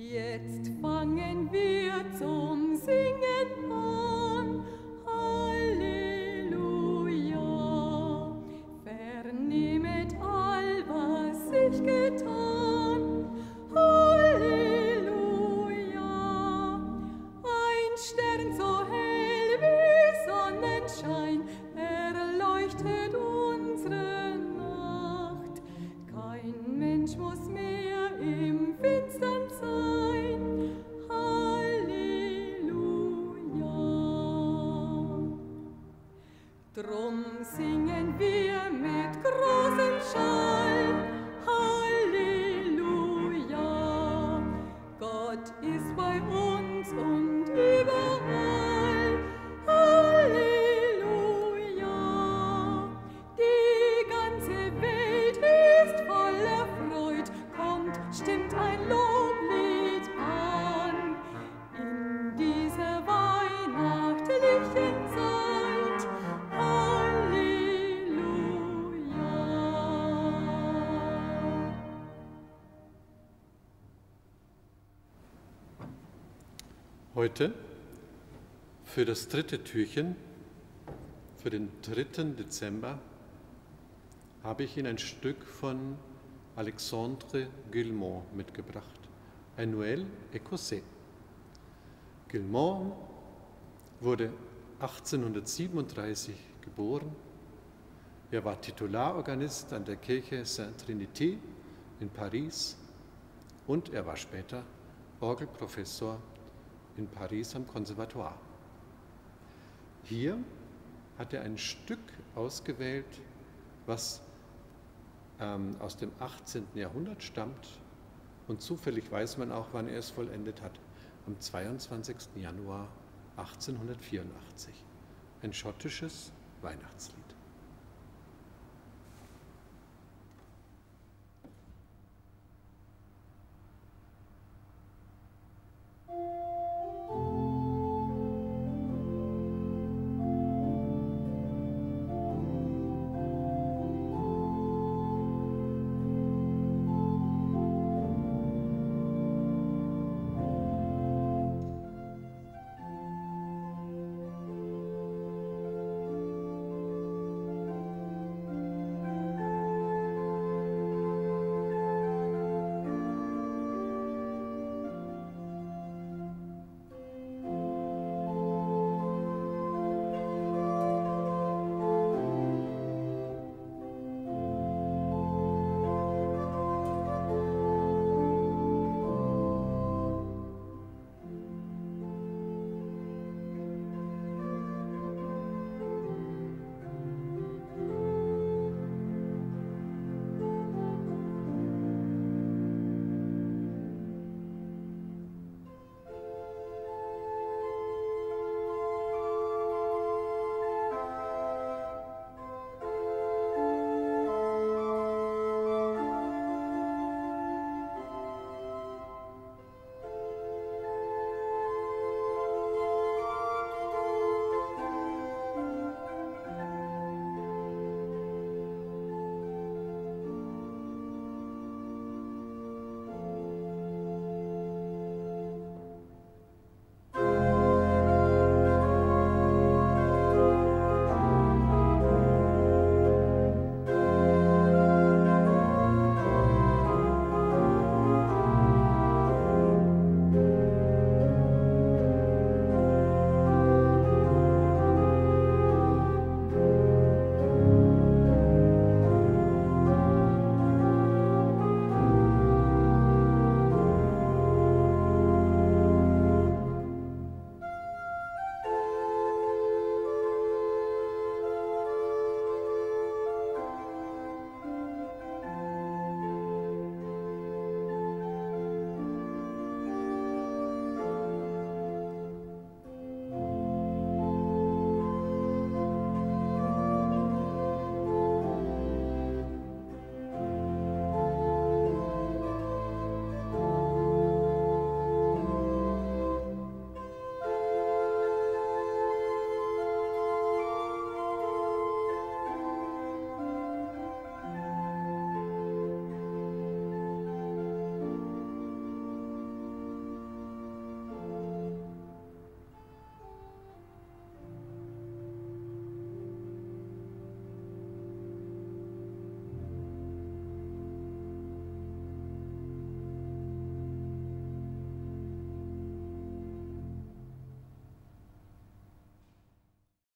Jetzt fangen wir zum Singen an. Halleluja. Vernehmet all, was sich getan. Halleluja. Ein Stern so hell wie Sonnenschein erleuchtet unsere Nacht. Kein Mensch muss mehr im Finstern sein. Halleluja. Drum singen wir mit großem Schall. Halleluja. Gott ist bei uns und überall. Halleluja. Die ganze Welt ist voller Freud, kommt, stimmt ein Loblied an. In dieser weihnachtlichen Zeit. Halleluja. Heute für das dritte Türchen, für den 3. Dezember, habe ich Ihnen ein Stück von Alexandre Guilmant mitgebracht, ein Noël écossais. Guilmant wurde 1837 geboren. Er war Titularorganist an der Kirche Sainte-Trinité in Paris und er war später Orgelprofessor in Paris am Konservatoire. Hier hat er ein Stück ausgewählt, was aus dem 18. Jahrhundert stammt und zufällig weiß man auch, wann er es vollendet hat, am 22. Januar 1884. Ein schottisches Weihnachtslied.